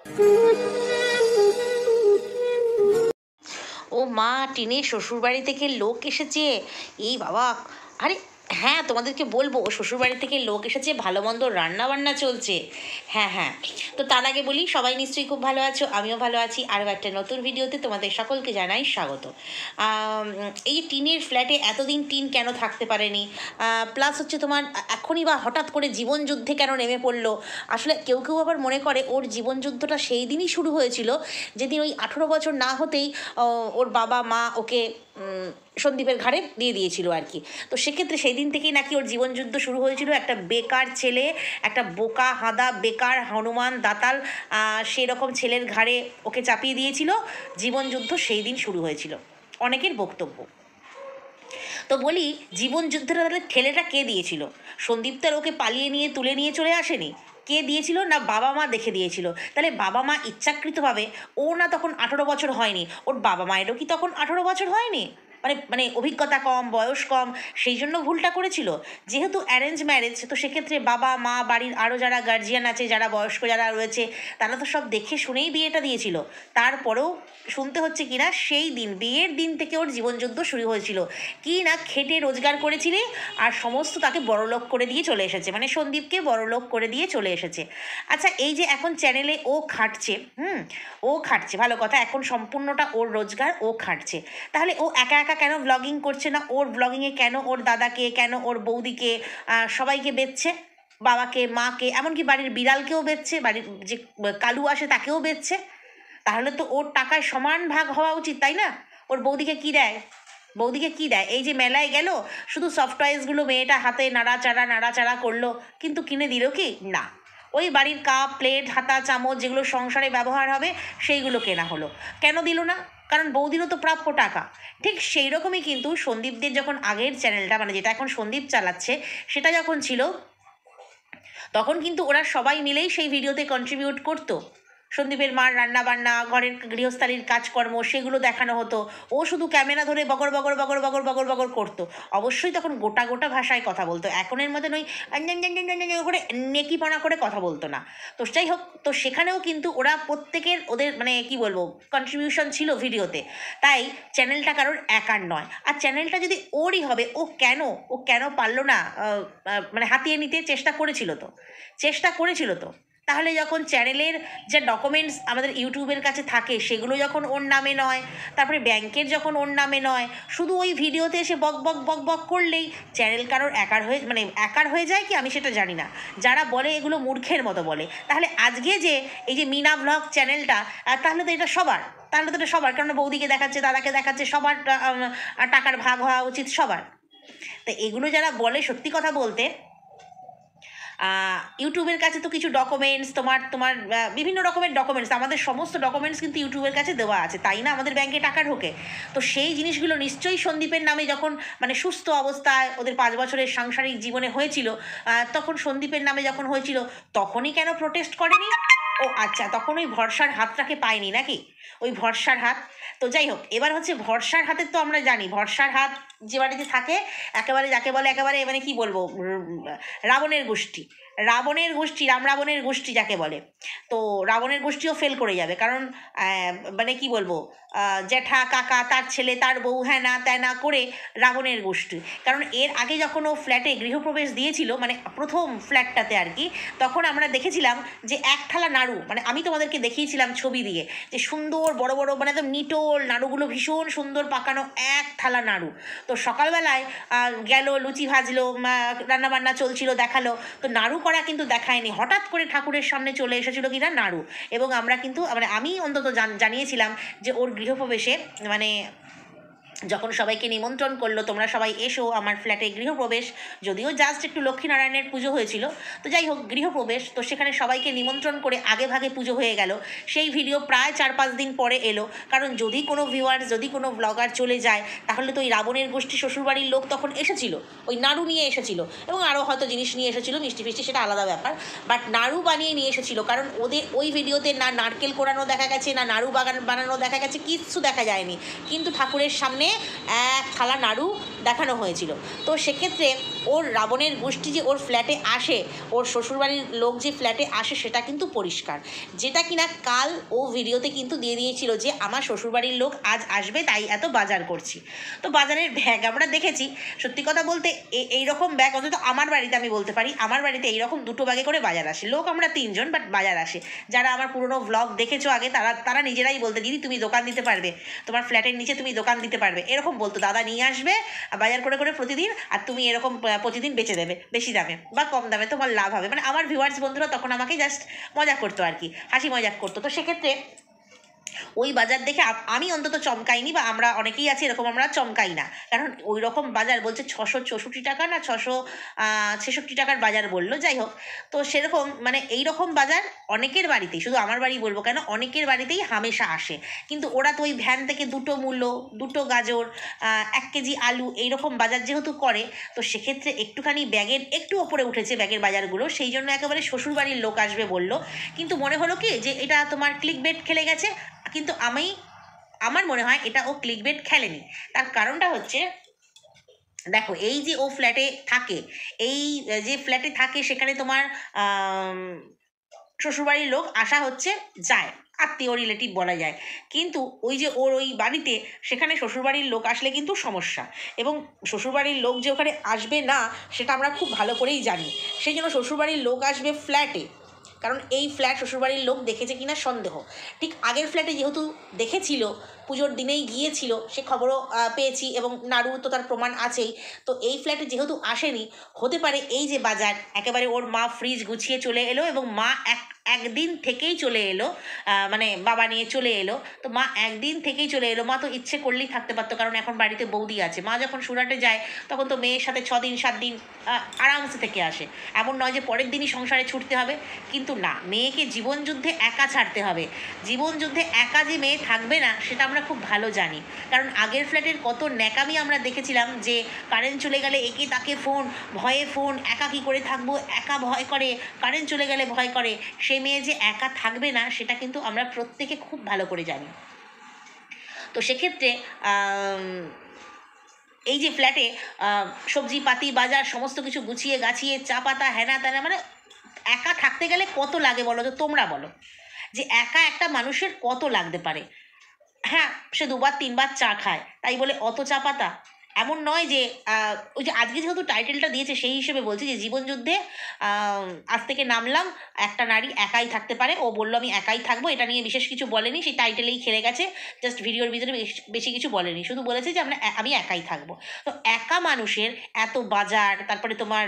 ও মা, টিনের শ্বশুরবাড়ি থেকে লোক এসেছে। এই বাবা, আরে হ্যাঁ, তোমাদেরকে বলবো শ্বশুরবাড়ি থেকে লোক এসেছে, ভালো মন্দ রান্না বান্না চলছে। হ্যাঁ হ্যাঁ, তো তার আগে বলি, সবাই নিশ্চয়ই খুব ভালো আছো, আমিও ভালো আছি। আরও একটা নতুন ভিডিওতে তোমাদের সকলকে জানাই স্বাগত। এই টিনের ফ্ল্যাটে এতদিন টিন কেন থাকতে পারেনি, প্লাস হচ্ছে তোমার এখনই বা হঠাৎ করে জীবনযুদ্ধে কেন নেমে পড়লো। আসলে কেউ কেউ আবার মনে করে ওর জীবনযুদ্ধটা সেই দিনই শুরু হয়েছিল যেদিন ওই 18 বছর না হতেই ওর বাবা মা ওকে সন্দীপের ঘাড়ে দিয়ে দিয়েছিল আর কি। তো সেক্ষেত্রে সেই দিন থেকেই নাকি ওর জীবনযুদ্ধ শুরু হয়েছিল। একটা বেকার ছেলে, একটা বোকা হাঁদা বেকার হনুমান দাতাল সেরকম ছেলের ঘাড়ে ওকে চাপিয়ে দিয়েছিল। জীবনযুদ্ধ সেই দিন শুরু হয়েছিল, অনেকের বক্তব্য। তো বলি, জীবনযুদ্ধটা তাহলে ঠেলেটা কে দিয়েছিল? সন্দীপ তো আর ওকে পালিয়ে নিয়ে তুলে নিয়ে চলে আসেনি। কে দিয়েছিল? না বাবা মা দেখে দিয়েছিল। তাহলে বাবা মা ইচ্ছাকৃতভাবে, ও না তখন 18 বছর হয়নি, ওর বাবা মায়েরও কি তখন 18 বছর হয়নি? মানে মানে অভিজ্ঞতা কম, বয়স কম, সেই জন্য ভুলটা করেছিল। যেহেতু অ্যারেঞ্জ ম্যারেজ, তো সেক্ষেত্রে বাবা মা বাড়ির আরও যারা গার্জিয়ান আছে, যারা বয়স্ক যারা রয়েছে, তারা তো সব দেখে শুনেই বিয়েটা দিয়েছিল। তারপরেও শুনতে হচ্ছে কিনা সেই দিন, বিয়ের দিন থেকে ওর জীবনযুদ্ধ শুরু হয়েছিল। কি না খেটে রোজগার করেছিলে আর সমস্ত তাকে বড়লোক করে দিয়ে চলে এসেছে, মানে সন্দীপকে বড়লোক করে দিয়ে চলে এসেছে। আচ্ছা, এই যে এখন চ্যানেলে ও খাটছে, ও খাটছে, ভালো কথা, এখন সম্পূর্ণটা ওর রোজগার, ও খাটছে। তাহলে ও একা একা কেন ব্লগিং করছে না? ওর ব্লগিংয়ে কেন ওর দাদাকে, কেন ওর বৌদিকে, সবাইকে বেচছে, বাবাকে মাকে, এমনকি বাড়ির বিড়ালকেও বেচছে, বাড়ির যে কালু আসে তাকেও বেচছে। তাহলে তো ওর টাকায় সমান ভাগ হওয়া উচিত, তাই না? ওর বৌদিকে কি দেয়? বৌদিকে কি দেয়? এই যে মেলায় গেল, শুধু সফট টয়েসগুলো মেয়েটা হাতে নাড়াচাড়া করলো, কিন্তু কিনে দিল কি না? ওই বাড়ির কাপ প্লেট হাতা চামচ যেগুলো সংসারে ব্যবহার হবে সেইগুলো কেনা হলো। কেন দিল না? কারণ বৌদিরও তো প্রাপ্য টাকা। ঠিক সেই রকমই কিন্তু সন্দীপদের যখন আগের চ্যানেলটা, মানে যেটা এখন সন্দীপ চালাচ্ছে, সেটা যখন ছিল, তখন কিন্তু ওরা সবাই মিলেই সেই ভিডিওতে কন্ট্রিবিউট করতো। সন্দীপের মার রান্না বান্না, ঘরের গৃহস্থালির কাজকর্ম, সেগুলো দেখানো হতো। ও শুধু ক্যামেরা ধরে বগর বগর বগর বগর বগর বগর করতো। অবশ্যই তখন গোটা গোটা ভাষায় কথা বলতো, এখনের মতন ওই করে নেকিপনা করে কথা বলতো না। তো যাই হোক, তো সেখানেও কিন্তু ওরা প্রত্যেকের ওদের মানে কি বলবো কন্ট্রিবিউশন ছিল ভিডিওতে। তাই চ্যানেলটা কারোর একার নয়। আর চ্যানেলটা যদি ওরই হবে, ও কেন পারলো না মানে হাতিয়ে নিতে? চেষ্টা করেছিল তো। তাহলে যখন চ্যানেলের যে ডকুমেন্টস আমাদের ইউটিউবের কাছে থাকে, সেগুলো যখন ওর নামে নয়, তারপরে ব্যাংকের যখন ওর নামে নয়, শুধু ওই ভিডিওতে এসে বক বক বক বক করলেই চ্যানেল কারোর একার হয়ে যায় কি, আমি সেটা জানি না। যারা বলে এগুলো মূর্খের মতো বলে। তাহলে আজকে যে এই যে মিনা ব্লগ চ্যানেলটা, তাহলে তো এটা সবার, কারণ বৌদিকে দেখাচ্ছে, দাদাকে দেখাচ্ছে, সবার টাকার ভাগ হওয়া উচিত সবার। তো এগুলো যারা বলে, সত্যি কথা বলতে, ইউটিউবের কাছে তো কিছু ডকুমেন্টস, তোমার বিভিন্ন রকমের ডকুমেন্টস, আমাদের সমস্ত ডকুমেন্টস কিন্তু ইউটিউবের কাছে দেওয়া আছে, তাই না? আমাদের ব্যাংকে টাকা ঢোকে। তো সেই জিনিসগুলো নিশ্চয়ই সন্দীপের নামে যখন মানে সুস্থ অবস্থায় ওদের 5 বছরের সাংসারিক জীবনে হয়েছিল, তখন সন্দীপের নামে যখন হয়েছিল, তখনই কেন প্রোটেস্ট করেনি? ও আচ্ছা, তখন ওই ভরসার হাতটাকে পায়নি নাকি? ওই ভরসার হাত। তো যাই হোক, এবার হচ্ছে ভরসার হাতের, তো আমরা জানি ভরসার হাত যে বাড়িতে থাকে, একেবারে যাকে বলে একেবারে মানে কি বলবো, রাবণের গোষ্ঠী, রাবণের গোষ্ঠী যাকে বলে। তো রাবণের গোষ্ঠীও ফেল করে যাবে, কারণ মানে কি বলবো, জ্যাঠা কাকা তার ছেলে তার বউ হ্যানা ত্যানা করে রাবণের গোষ্ঠী। কারণ এর আগে যখন ও ফ্ল্যাটে গৃহপ্রবেশ দিয়েছিল, মানে প্রথম ফ্ল্যাটটাতে আর কি, তখন আমরা দেখেছিলাম যে এক থালা নাড়ু, মানে আমি তোমাদেরকে দেখিয়েছিলাম ছবি দিয়ে, যে সুন্দর বড় বড় মানে একদম নিটোল নাড়ুগুলো, ভীষণ সুন্দর পাকানো এক থালা নাড়ু। তো সকালবেলায় গেল, লুচি ভাজলো, রান্নাবান্না চলছিল, দেখালো। তো নাড়ু করা কিন্তু দেখায়নি, হঠাৎ করে ঠাকুরের সামনে চলে এসেছিলো কিনা নাড়ু। এবং আমরা কিন্তু মানে আমি অন্তত জানিয়েছিলাম যে ওর গৃহপ্রবেশে, মানে যখন সবাইকে নিমন্ত্রণ করলো, তোমরা সবাই এসো আমার ফ্ল্যাটে গৃহপ্রবেশ, যদিও জাস্ট একটু লক্ষ্মীনারায়ণের পুজো হয়েছিল, তো যাই হোক গৃহপ্রবেশ, তো সেখানে সবাইকে নিমন্ত্রণ করে আগে ভাগে পুজো হয়ে গেল। সেই ভিডিও প্রায় 4-5 দিন পরে এলো, কারণ যদি কোনো ভিউয়ার্স, যদি কোনো ব্লগার চলে যায়, তাহলে তো ওই রাবণের গোষ্ঠী শ্বশুরবাড়ির লোক তখন এসেছিল, ওই নাড়ু নিয়ে এসেছিল, এবং আরও হয়তো জিনিস নিয়ে এসেছিলো, মিষ্টি ফিষ্টি, সেটা আলাদা ব্যাপার, বাট নাড়ু বানিয়ে নিয়ে এসেছিলো। কারণ ওদের ওই ভিডিওতে না নারকেল কোড়ানো দেখা গেছে, না নাড়ু বানানো দেখা গেছে, কিচ্ছু দেখা যায়নি, কিন্তু ঠাকুরের সামনে এক থালা নাড়ু দেখানো হয়েছিল। তো সেক্ষেত্রে ওর রাবণের গোষ্ঠী যে ওর ফ্ল্যাটে আসে, ওর শ্বশুরবাড়ির লোক যে ফ্ল্যাটে আসে সেটা কিন্তু পরিষ্কার, যেটা কিনা কাল ও ভিডিওতে কিন্তু দিয়ে দিয়েছিল যে আমার শ্বশুরবাড়ির লোক আজ আসবে তাই এত বাজার করছি। তো বাজারের ব্যাগ আমরা দেখেছি, সত্যি কথা বলতে এইরকম ব্যাগ অন্তত আমার বাড়িতে আমি বলতে পারি, আমার বাড়িতে এইরকম 2টো ব্যাগে করে বাজার আসে। লোক আমরা 3জন, বাট বাজার আসে। যারা আমার পুরনো ব্লগ দেখেছো আগে তারা তারা নিজেরাই বলতে, দিদি তুমি দোকান দিতে পারবে, তোমার ফ্ল্যাটের নিচে তুমি দোকান দিতে পারবে, এরকম বলতো। দাদা নিয়ে আসবে বাজার করে করে প্রতিদিন, আর তুমি এরকম প্রতিদিন বেচে দেবে বেশি দামে বা কম দামে, তোমার লাভ হবে। মানে আমার ভিউয়ার্স বন্ধুরা তখন আমাকে জাস্ট মজা করতো আর কি, হাসি মজাক করতো। তো সেক্ষেত্রে ওই বাজার দেখে আমি অন্তত চমকাইনি, বা আমরা অনেকেই আছি এরকম, আমরা চমকাই না। কারণ ওই রকম বাজার বলছে 664 টাকা না 666 টাকার বাজার বললো, যাই হোক। তো সেরকম মানে এই রকম বাজার অনেকের বাড়িতেই, শুধু আমার বাড়ি বলবো কেন, অনেকের বাড়িতেই হামেশা আসে। কিন্তু ওরা তো ওই ভ্যান থেকে 2টো মূলো, 2টো গাজর, 1 কেজি আলু এইরকম বাজার যেহেতু করে, তো সেক্ষেত্রে একটুখানি ব্যাগের একটু ওপরে উঠেছে ব্যাগের বাজারগুলো, সেই জন্য একেবারে শ্বশুরবাড়ির লোক আসবে বললো। কিন্তু মনে হলো কি যে এটা তোমার ক্লিক বেট খেলে গেছে। কিন্তু আমার মনে হয় এটা ও ক্লিক বেট খেলেনি। তার কারণটা হচ্ছে, দেখো এই যে ও ফ্ল্যাটে থাকে, এই যে ফ্ল্যাটে থাকে সেখানে তোমার শ্বশুরবাড়ির লোক আসা হচ্ছে, যায়, আত্মীয় রিলেটিভ বলা যায়। কিন্তু ওই যে ওর ওই বাড়িতে, সেখানে শ্বশুরবাড়ির লোক আসলে কিন্তু সমস্যা। এবং শ্বশুরবাড়ির লোক যে ওখানে আসবে না সেটা আমরা খুব ভালো করেই জানি। সেই জন্য শ্বশুরবাড়ির লোক আসবে ফ্ল্যাটে, কারণ এই ফ্ল্যাট শ্বশুরবাড়ির লোক দেখেছে কিনা সন্দেহ। ঠিক আগের ফ্ল্যাটে যেহেতু দেখেছিল, পুজোর দিনেই গিয়েছিল, সে খবরও পেয়েছি, এবং নাড়ুর তো তার প্রমাণ আছেই। তো এই ফ্ল্যাটে যেহেতু আসেনি, হতে পারে এই যে বাজার একেবারে ওর মা ফ্রিজ গুছিয়ে চলে এলো, এবং মা একদিন থেকেই চলে এলো, মানে বাবা নিয়ে চলে এলো। তো মা একদিন থেকেই চলে এলো, মা তো ইচ্ছে করলেই থাকতে পারতো, কারণ এখন বাড়িতে বৌদি আছে। মা যখন সুরাটে যায় তখন তো মেয়ের সাথে 6 দিন 7 দিন আরামসে থেকে আসে, এমন নয় যে পরের দিনই সংসারে ছুটতে হবে। কিন্তু না, মেয়েকে জীবনযুদ্ধে একা ছাড়তে হবে। জীবনযুদ্ধে একা যে মেয়ে থাকবে না সেটা আমরা খুব ভালো জানি। কারণ আগের ফ্ল্যাটের কত ন্যাকামি আমরা দেখেছিলাম, যে কারেন্ট চলে গেলে একে তাকে ফোন, ভয়ে ফোন, একা কী করে থাকবো, একা ভয় করে, কারেন্ট চলে গেলে ভয় করে। সে মেয়ে যে একা থাকবে না সেটা কিন্তু আমরা প্রত্যেকে খুব ভালো করে জানি। তো সেক্ষেত্রে এই যে ফ্ল্যাটে সবজি পাতি বাজার সমস্ত কিছু গুছিয়ে গাছিয়ে, চা পাতা হেনা তেনা, মানে একা থাকতে গেলে কত লাগে বলো তো, তোমরা বলো, যে একা একটা মানুষের কত লাগতে পারে। হ্যাঁ, সে 2বার 3বার চা খায় তাই বলে অত চা পাতা, এমন নয় যে ওই যে আজকে যেহেতু টাইটেলটা দিয়েছে সেই হিসেবে বলছি, যে জীবনযুদ্ধে আজ থেকে নামলাম, একটা নারী একাই থাকতে পারে। ও বললো আমি একাই থাকবো, এটা নিয়ে বিশেষ কিছু বলেনি, সেই টাইটেলেই খেলে গেছে। জাস্ট ভিডিওর ভিতরে বেশি কিছু বলেনি, শুধু বলেছে যে আমি একাই থাকবো। তো একা মানুষের এত বাজার, তারপরে তোমার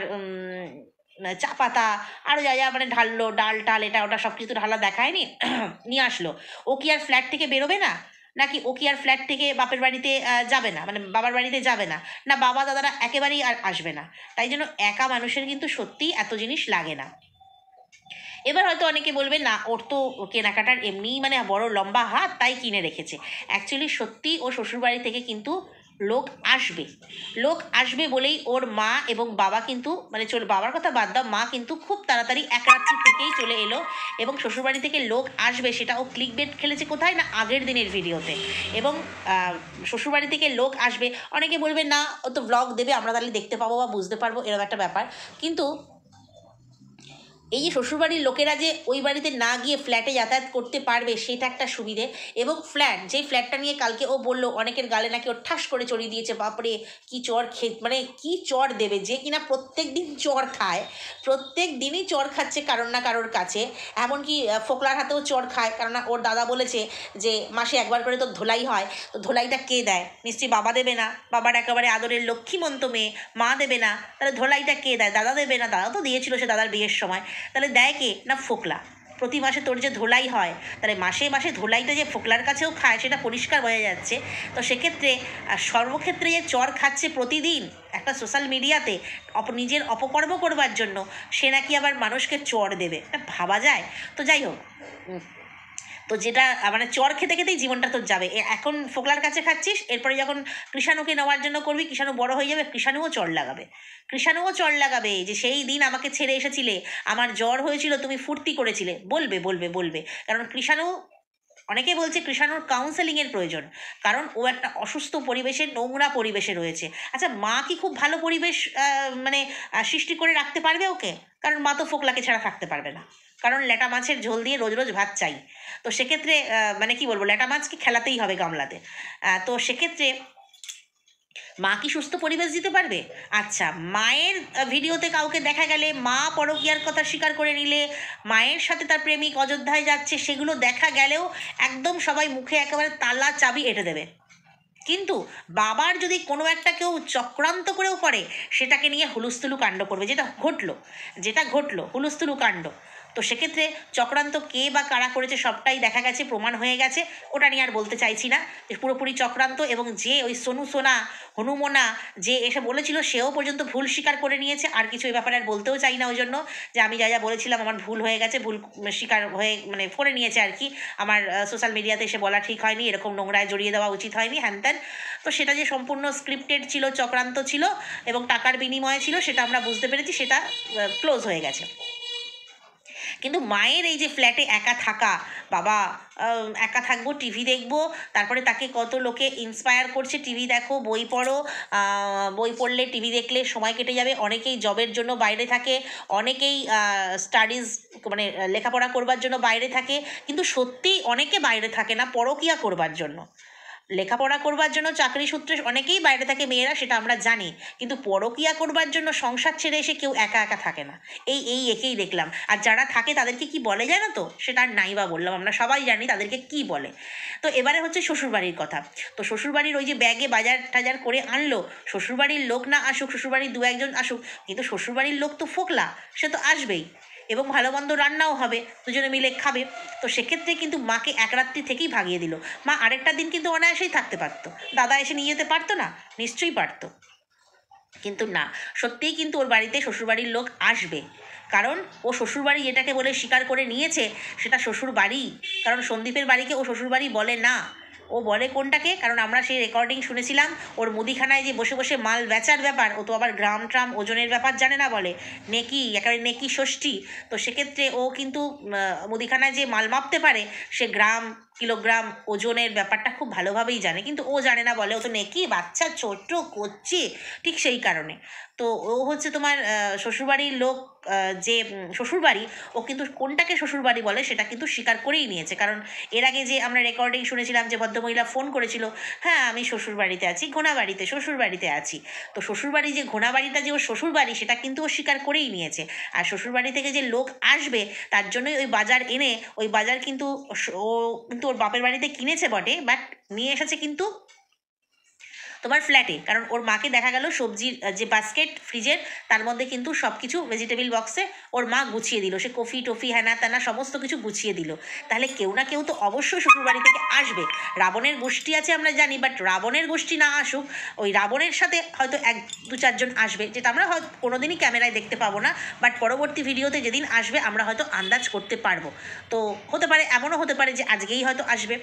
চা পাতা, আরও যা যা মানে ঢাললো, ডাল টাল এটা ওটা সব কিছু ঢালা দেখায়নি, নিয়ে আসলো। ও কি আর ফ্ল্যাট থেকে বেরোবে না? নাকি ও কি আর ফ্ল্যাট থেকে বাপের বাড়িতে যাবে না, মানে বাবার বাড়িতে যাবে না? না, বাবা দাদারা একেবারেই আর আসবে না। তাই জন্য একা মানুষের কিন্তু সত্যিই এত জিনিস লাগে না। এবার হয়তো অনেকে বলবে না, ওর তো কেনাকাটার এমনিই মানে বড় লম্বা হাত, তাই কিনে রেখেছে। অ্যাকচুয়ালি সত্যি ও শ্বশুরবাড়ি থেকে কিন্তু লোক আসবে। লোক আসবে বলেই ওর মা এবং বাবা কিন্তু, মানে বাবার কথা বাদ দাও, মা কিন্তু খুব তাড়াতাড়ি এক রাত্রি থেকেই চলে এলো। এবং শ্বশুরবাড়ি থেকে লোক আসবে সেটা ও ক্লিক বেট খেলেছে কোথায় না, আগের দিনের ভিডিওতে। এবং শ্বশুরবাড়ি থেকে লোক আসবে, অনেকে বলবে না ও তো ব্লগ দেবে, আমরা তাহলে দেখতে পাবো বা বুঝতে পারবো, এরকম একটা ব্যাপার। কিন্তু এই যে শ্বশুরবাড়ির লোকেরা যে ওই বাড়িতে না গিয়ে ফ্ল্যাটে যাতায়াত করতে পারবে, সেটা একটা সুবিধে। এবং যেই ফ্ল্যাটটা নিয়ে কালকে ও বললো অনেকের গালে নাকি ও ঠাস করে চড়িয়ে দিয়েছে, বাপরে কি চর মানে কি চর দেবে, যে কিনা প্রত্যেক দিন চর খায়, প্রত্যেক দিনই চর খাচ্ছে কারোর না কারোর কাছে। এমনকি ফোকলার হাতেও চর খায়, কারণ ওর দাদা বলেছে যে মাসে একবার করে তো ধোলাই হয়, তো ধোলাইটা কে দেয়? নিশ্চয়ই বাবা দেবে না, বাবার একেবারে আদরের লক্ষ্মীমন্ত মেয়ে, মা দেবে না, তাহলে ধোলাইটা কে দেয়? দাদা দেবে না? দাদা তো দিয়েছিল সে দাদার বিয়ের সময়। তাহলে দেয় কে? না ফোকলা। প্রতি মাসে তোর যে ধোলাই হয়, তাহলে মাসে মাসে ধোলাইটা যে ফোকলার কাছেও খায় সেটা পরিষ্কার বোঝা যাচ্ছে। তো সেক্ষেত্রে সর্বক্ষেত্রে যে চর খাচ্ছে প্রতিদিন একটা সোশ্যাল মিডিয়াতে নিজের অপকর্ম করবার জন্য, সে নাকি আবার মানুষকে চর দেবে, ভাবা যায়? তো যাই হোক, তো যেটা মানে চর খেতে খেতেই জীবনটা তোর যাবে। এখন ফোকলার কাছে খাচ্ছিস, এরপরে যখন কৃষাণুকে নেওয়ার জন্য করবি, কৃষাণু বড় হয়ে যাবে, কৃষাণুও চর লাগাবে যে সেই দিন আমাকে ছেড়ে এসেছিলে, আমার জ্বর হয়েছিল, তুমি ফুর্তি করেছিলে, বলবে। কারণ কৃষাণু অনেকে বলছে কৃষাণুর কাউন্সেলিংয়ের প্রয়োজন, কারণ ও একটা অসুস্থ পরিবেশে, নোংরা পরিবেশে রয়েছে। আচ্ছা, মা কি খুব ভালো পরিবেশ মানে সৃষ্টি করে রাখতে পারবে ওকে? কারণ মা তো ফোকলাকে ছাড়া থাকতে পারবে না, কারণ ল্যাটা মাছের ঝোল দিয়ে রোজ রোজ ভাত চাই। তো সেক্ষেত্রে মানে কি বলবো, ল্যাটা মাছকে খেলাতেই হবে গামলাতে। তো সেক্ষেত্রে মা কি সুস্থ পরিবেশ দিতে পারবে? আচ্ছা, মায়ের ভিডিওতে কাউকে দেখা গেলে, মা পরকীয়ার কথা স্বীকার করে নিলে, মায়ের সাথে তার প্রেমিক অযোধ্যায় যাচ্ছে, সেগুলো দেখা গেলেও একদম সবাই মুখে একেবারে তালা চাবি এঁটে দেবে। কিন্তু বাবার যদি কোনো একটা কেউ চক্রান্ত করেও করে, সেটাকে নিয়ে হুলুস্থুলু কাণ্ড করবে, যেটা ঘটলো হুলুস্থুলু কাণ্ড। তো সেক্ষেত্রে চক্রান্ত কে বা কারা করেছে সবটাই দেখা গেছে, প্রমাণ হয়ে গেছে, ওটা নিয়ে আর বলতে চাইছি না যে পুরোপুরি চক্রান্ত। এবং যে ওই সোনু সোনা হনুমোনা যে এসে বলেছিল, সেও পর্যন্ত ভুল স্বীকার করে নিয়েছে। আর কিছু এই ব্যাপারে আর বলতেও চাই না, ওই জন্য যে আমি যা যা বলেছিলাম আমার ভুল হয়ে গেছে, ভুল স্বীকার হয়ে মানে করে নিয়েছে আর কি। আমার সোশ্যাল মিডিয়াতে এসে বলা ঠিক হয়নি, এরকম নোংরায় জড়িয়ে দেওয়া উচিত হয়নি, হ্যান ত্যান। তো সেটা যে সম্পূর্ণ স্ক্রিপ্টেড ছিল, চক্রান্ত ছিল এবং টাকার বিনিময়ে ছিল, সেটা আমরা বুঝতে পেরেছি, সেটা ক্লোজ হয়ে গেছে। কিন্তু মায়ের এই যে ফ্ল্যাটে একা থাকা, বাবা একা থাকবো, টিভি দেখবো, তারপরে তাকে কত লোকে ইন্সপায়ার করছে, টিভি দেখো, বই পড়ো, বই পড়লে টিভি দেখলে সময় কেটে যাবে। অনেকেই জবের জন্য বাইরে থাকে, অনেকেই স্টাডিজ মানে লেখাপড়া করবার জন্য বাইরে থাকে, কিন্তু সত্যিই অনেকে বাইরে থাকে না পরকীয়া করবার জন্য। লেখাপড়া করবার জন্য চাকরি সূত্রে অনেকেই বাইরে থাকে মেয়েরা, সেটা আমরা জানি, কিন্তু পরকীয়া করবার জন্য সংসার ছেড়ে এসে কেউ একা একা থাকে না। একেই দেখলাম। আর যারা থাকে তাদেরকে কি বলে জানো তো? সেটা আর নাই বা বললাম, আমরা সবাই জানি তাদেরকে কি বলে। তো এবারে হচ্ছে শ্বশুরবাড়ির কথা। তো শ্বশুরবাড়ির ওই যে ব্যাগে বাজার টাজার করে আনলো, শ্বশুরবাড়ির লোক না আসুক, শ্বশুরবাড়ির দু একজন আসুক, কিন্তু শ্বশুরবাড়ির লোক তো ফোকলা, সে তো আসবেই, এবং ভালো মন্দ রান্নাও হবে, দুজনে মিলে খাবে। তো সেক্ষেত্রে কিন্তু মাকে এক রাত্রি থেকেই ভাগিয়ে দিল। মা আরেকটা দিন কিন্তু অনায়াসেই থাকতে পারতো, দাদা এসে নিয়ে যেতে পারতো না? নিশ্চয়ই পারতো। কিন্তু না, সত্যিই কিন্তু ওর বাড়িতে শ্বশুরবাড়ির লোক আসবে, কারণ ও শ্বশুরবাড়ি যেটাকে বলে স্বীকার করে নিয়েছে, সেটা শ্বশুর বাড়ি। কারণ সন্দীপের বাড়িকে ও শ্বশুরবাড়ি বলে না, ও বলে কোনটাকে? কারণ আমরা সেই রেকর্ডিং শুনেছিলাম, ওর মুদিখানায় যে বসে বসে মাল বেচার ব্যাপার, ও তো আবার গ্রাম ট্রাম ওজনের ব্যাপার জানে না, বলে নেকি, একেবারে নেকি ষষ্ঠী। তো সেক্ষেত্রে ও কিন্তু মুদিখানায় যে মাল মাপতে পারে, সে গ্রাম, কিলোগ্রাম, ওজনের ব্যাপারটা খুব ভালোভাবেই জানে, কিন্তু ও জানে না বলে ও তো নেকি, বাচ্চা ছোট করছে, ঠিক সেই কারণে। তো ও হচ্ছে তোমার শ্বশুরবাড়ির লোক, যে শ্বশুরবাড়ি, ও কিন্তু কোনটাকে শ্বশুরবাড়ি বলে সেটা কিন্তু স্বীকার করেই নিয়েছে। কারণ এর আগে যে আমরা রেকর্ডিং শুনেছিলাম, যে ভদ্রমহিলা ফোন করেছিল, হ্যাঁ আমি শ্বশুরবাড়িতে আছি, ঘোনাবাড়িতে, শ্বশুরবাড়িতে আছি। তো শ্বশুরবাড়ি যে ঘোনাবাড়িটা যে ওর শ্বশুরবাড়ি, সেটা কিন্তু ও স্বীকার করেই নিয়েছে। আর শ্বশুরবাড়ি থেকে যে লোক আসবে, তার জন্যই ওই বাজার এনে, ওই বাজার কিন্তু ও কিন্তু ওর বাপের বাড়িতে কিনেছে বটে, বাট নিয়ে এসেছে কিন্তু তোমার ফ্ল্যাটে। কারণ ওর মাকে দেখা গেল সবজির যে বাস্কেট ফ্রিজের, তার মধ্যে কিন্তু সব কিছু ভেজিটেবিল বক্সে ওর মা গুছিয়ে দিল, সে কফি টফি হ্যানা ত্যানা সমস্ত কিছু গুছিয়ে দিল। তাহলে কেউ না কেউ তো অবশ্যই শ্বশুরবাড়ি থেকে আসবে। রাবণের গোষ্ঠী আছে আমরা জানি, বাট রাবণের গোষ্ঠী না আসুক, ওই রাবণের সাথে হয়তো এক দু চারজন আসবে, যেটা আমরা হয়তো কোনোদিনই ক্যামেরায় দেখতে পাবো না, বাট পরবর্তী ভিডিওতে যেদিন আসবে আমরা হয়তো আন্দাজ করতে পারবো। তো হতে পারে, এমনও হতে পারে যে আজকেই হয়তো আসবে,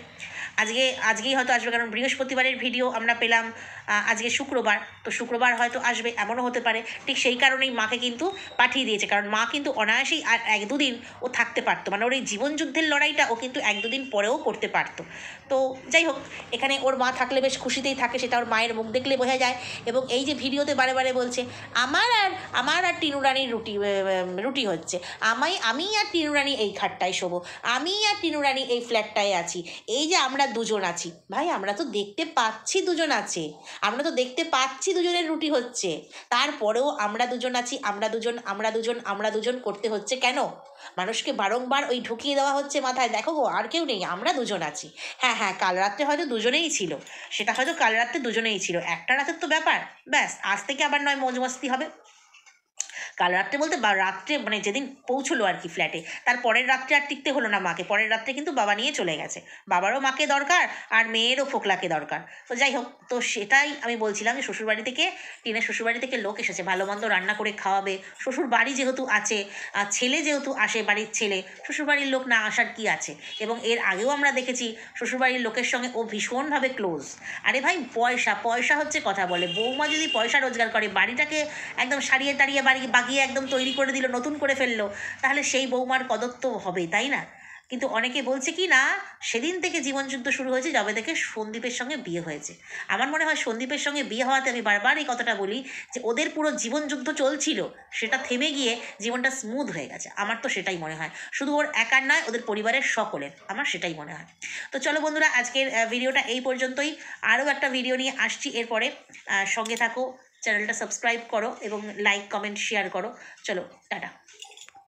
আজকেই হয়তো আসবে, কারণ বৃহস্পতিবারের ভিডিও আমরা পেলাম, আজকে শুক্রবার, তো শুক্রবার হয়তো আসবে, এমনও হতে পারে। ঠিক সেই কারণেই মাকে কিন্তু পাঠিয়ে দিয়েছে, কারণ মা কিন্তু অনায়াসেই আর এক দুদিন ও থাকতে পারতো, মানে ওর এই জীবনযুদ্ধের লড়াইটা ও কিন্তু এক দুদিন পরেও করতে পারতো। তো যাই হোক, এখানে ওর মা থাকলে বেশ খুশিতেই থাকে, সেটা ওর মায়ের মুখ দেখলে বোঝা যায়। এবং এই যে ভিডিওতে বারে বারে বলছে, আমার আর টিনু রানির রুটি হচ্ছে, আমি আর টিনু রানি এই খাটটায় শোবো, আমি আর টিনু রানি এই ফ্ল্যাটটায় আছি, এই যে আমরা দুজন আছি। ভাই, আমরা তো দেখতে পাচ্ছি দুজন আছে, আমরা তো দেখতে পাচ্ছি দুজনের রুটি হচ্ছে, তারপরেও আমরা দুজন আছি, আমরা দুজন করতে হচ্ছে কেন? মানুষকে বারংবার ওই ঢুকিয়ে দেওয়া হচ্ছে মাথায়, দেখো গো আর কেউ নেই, আমরা দুজন আছি। হ্যাঁ হ্যাঁ, কাল রাত্রে হয়তো দুজনেই ছিল, সেটা হয়তো কাল রাত্রে দুজনেই ছিল, একটা রাতের তো ব্যাপার, ব্যাস, আজ থেকে আবার নয় মৌজ মস্তি হবে। কাল রাত্রে বলতে বা রাত্রে মানে যেদিন পৌঁছলো আর কি ফ্ল্যাটে, তার পরের রাত্রে আর টিকতে হলো না মাকে, পরের রাত্রে কিন্তু বাবা নিয়ে চলে গেছে। বাবারও মাকে দরকার, আর মেয়েরও ফোকলাকে দরকার। তো যাই হোক, তো সেটাই আমি বলছিলাম যে শ্বশুরবাড়ি থেকে, টিনের শ্বশুরবাড়ি থেকে লোক এসেছে, ভালো মন্দ রান্না করে খাওয়াবে, শ্বশুর বাড়ি যেহেতু আছে, আর ছেলে যেহেতু আসে, বাড়ির ছেলে, শ্বশুরবাড়ির লোক না আসার কি আছে? এবং এর আগেও আমরা দেখেছি শ্বশুরবাড়ির লোকের সঙ্গে ও ভীষণভাবে ক্লোজ। আরে ভাই, পয়সা পয়সা হচ্ছে কথা বলে, বৌমা যদি পয়সা রোজগার করে, বাড়িটাকে একদম সারিয়ে টারিয়ে বাগিয়ে একদম তৈরি করে দিল, নতুন করে ফেললো, তাহলে সেই বৌমার কদর তো হবেই, তাই না? কিন্তু অনেকে বলছে কি না, সেদিন থেকে জীবনযুদ্ধ শুরু হয়েছে যবে থেকে সন্দীপের সঙ্গে বিয়ে হয়েছে। আমার মনে হয় সন্দীপের সঙ্গে বিয়ে হওয়াতে, আমি বারবার এই কথাটা বলি, যে ওদের পুরো জীবনযুদ্ধ চলছিল, সেটা থেমে গিয়ে জীবনটা স্মুথ হয়ে গেছে। আমার তো সেটাই মনে হয়, শুধু ওর একার নয়, ওদের পরিবারের সকলের, আমার সেটাই মনে হয়। তো চলো বন্ধুরা, আজকের ভিডিওটা এই পর্যন্তই। আরও একটা ভিডিও নিয়ে আসছি এরপরে, সঙ্গে থাকো, চ্যানেলটা সাবস্ক্রাইব করো এবং লাইক কমেন্ট শেয়ার করো। চলো, টাটা।